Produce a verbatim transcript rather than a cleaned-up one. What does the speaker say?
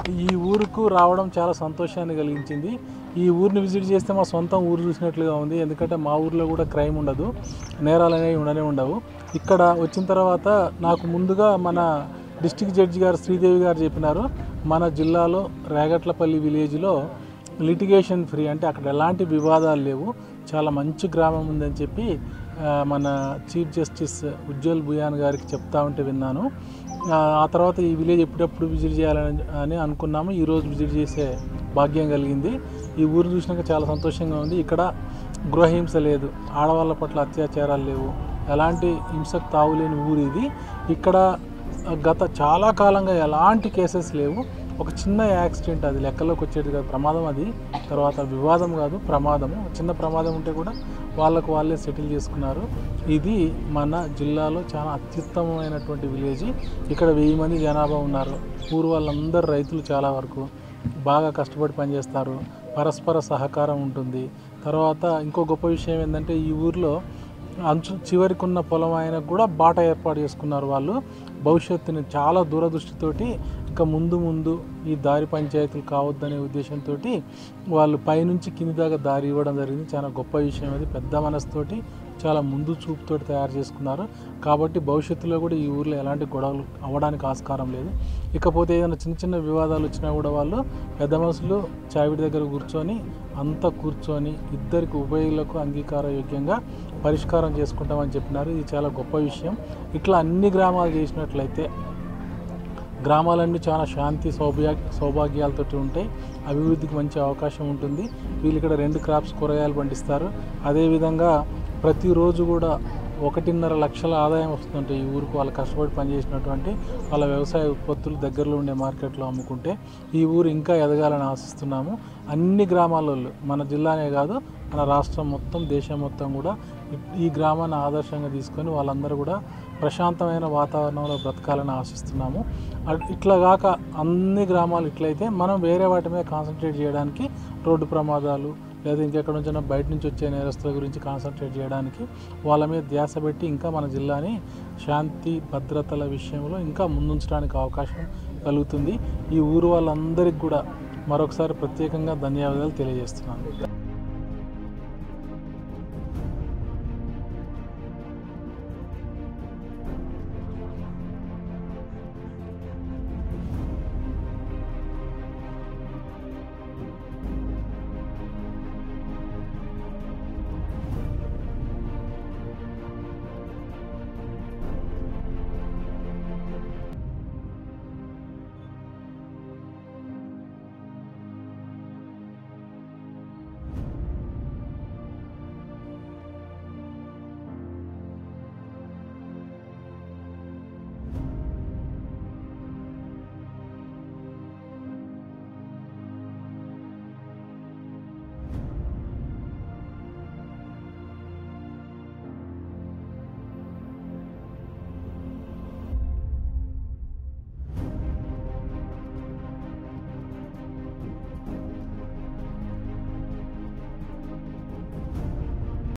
ఈ ఊరుకు రావడం చాలా సంతోషాన్ని కలిగించింది. ఈ ఊరిని విజిట్ చేస్తే మా సొంతం ఊరు చూసినట్లుగా ఉంది. ఎందుకంటే మా ఊరిలో కూడా క్రైమ్ ఉండదు, నేరాలు అనేవి ఉండనే ఉండవు. ఇక్కడ వచ్చిన తర్వాత నాకు ముందుగా మన డిస్ట్రిక్ట్ జడ్జి గారు శ్రీదేవి గారు చెప్పినారు, మన జిల్లాలో రేగట్లపల్లి విలేజ్లో లిటిగేషన్ ఫ్రీ, అంటే అక్కడ ఎలాంటి వివాదాలు లేవు, చాలా మంచి గ్రామం ఉందని చెప్పి మన చీఫ్ జస్టిస్ ఉజ్వల్ భుయాన్ గారికి చెప్తా ఉంటే విన్నాను. ఆ తర్వాత ఈ విలేజ్ ఎప్పుడెప్పుడు విజిట్ చేయాలని అని అనుకున్నాము. ఈరోజు విజిట్ చేసే భాగ్యం కలిగింది. ఈ ఊరు చూసినాక చాలా సంతోషంగా ఉంది. ఇక్కడ గృహహింస లేదు, ఆడవాళ్ళ పట్ల అత్యాచారాలు లేవు, ఎలాంటి హింసకు తావులేని ఊరు ఇది. ఇక్కడ గత చాలా కాలంగా ఎలాంటి కేసెస్ లేవు. ఒక చిన్న యాక్సిడెంట్, అది లెక్కలోకి వచ్చేది కాదు, ప్రమాదం అది, తర్వాత వివాదం కాదు ప్రమాదము, చిన్న ప్రమాదం ఉంటే కూడా వాళ్ళకు వాళ్ళే సెటిల్ చేసుకున్నారు. ఇది మన జిల్లాలో చాలా అత్యుత్తమమైనటువంటి విలేజ్. ఇక్కడ వెయ్యి మంది జనాభా ఉన్నారు. ఊరు వాళ్ళందరూ రైతులు, చాలా వరకు బాగా కష్టపడి పనిచేస్తారు, పరస్పర సహకారం ఉంటుంది. తర్వాత ఇంకో గొప్ప విషయం ఏంటంటే ఈ ఊరిలో అంచు చివరికి ఉన్న పొలం ఆయనకు కూడా బాట ఏర్పాటు చేసుకున్నారు వాళ్ళు. భవిష్యత్తుని చాలా దూరదృష్టితోటి ఇంకా ముందు ముందు ఈ దారి పంచాయతీలు కావద్దనే ఉద్దేశంతో వాళ్ళు పైనుంచి కింది దాకా దారి ఇవ్వడం జరిగింది. చాలా గొప్ప విషయం అది. పెద్ద మనసుతోటి చాలా ముందు చూపుతోటి తయారు చేసుకున్నారు. కాబట్టి భవిష్యత్తులో కూడా ఈ ఊర్లో ఎలాంటి గొడవలు అవ్వడానికి ఆస్కారం లేదు. ఇకపోతే ఏదైనా చిన్న చిన్న వివాదాలు వచ్చినా కూడా వాళ్ళు పెద్ద మనుషులు చావిడి దగ్గర కూర్చొని అంతా కూర్చొని ఇద్దరికి ఉభయులకు అంగీకారయోగ్యంగా పరిష్కారం చేసుకుంటామని చెప్పినారు. ఇది చాలా గొప్ప విషయం. ఇట్లా అన్ని గ్రామాలు చేసినట్లయితే గ్రామాలన్నీ చాలా శాంతి సౌభాగ్య సౌభాగ్యాలతో ఉంటాయి. అభివృద్ధికి మంచి అవకాశం ఉంటుంది. వీళ్ళు ఇక్కడ రెండు క్రాప్స్ కూరగాయలు పండిస్తారు. అదేవిధంగా ప్రతిరోజు కూడా ఒకటిన్నర లక్షల ఆదాయం వస్తుంటాయి ఈ ఊరికి. వాళ్ళు కష్టపడి పనిచేసినటువంటి వాళ్ళ వ్యవసాయ ఉత్పత్తులు దగ్గరలో ఉండే మార్కెట్లో అమ్ముకుంటే ఈ ఊరు ఇంకా ఎదగాలని ఆశిస్తున్నాము. అన్ని గ్రామాలలో, మన జిల్లానే కాదు మన రాష్ట్రం మొత్తం, దేశం మొత్తం కూడా ఈ గ్రామాన్ని ఆదర్శంగా తీసుకొని వాళ్ళందరూ కూడా ప్రశాంతమైన వాతావరణంలో బ్రతకాలని ఆశిస్తున్నాము. ఇట్లా కాక అన్ని గ్రామాలు ఇట్లయితే మనం వేరే వాటి మీద కాన్సన్ట్రేట్ చేయడానికి, రోడ్డు ప్రమాదాలు లేదా ఇంకెక్కడ నుంచి బయట నుంచి వచ్చే నేరస్తుల గురించి కాన్సన్ట్రేట్ చేయడానికి వాళ్ళ మీద ధ్యాస పెట్టి ఇంకా మన జిల్లాని శాంతి భద్రతల విషయంలో ఇంకా ముందుంచడానికి అవకాశం కలుగుతుంది. ఈ ఊరు వాళ్ళందరికీ కూడా మరొకసారి ప్రత్యేకంగా ధన్యవాదాలు తెలియజేస్తున్నాను.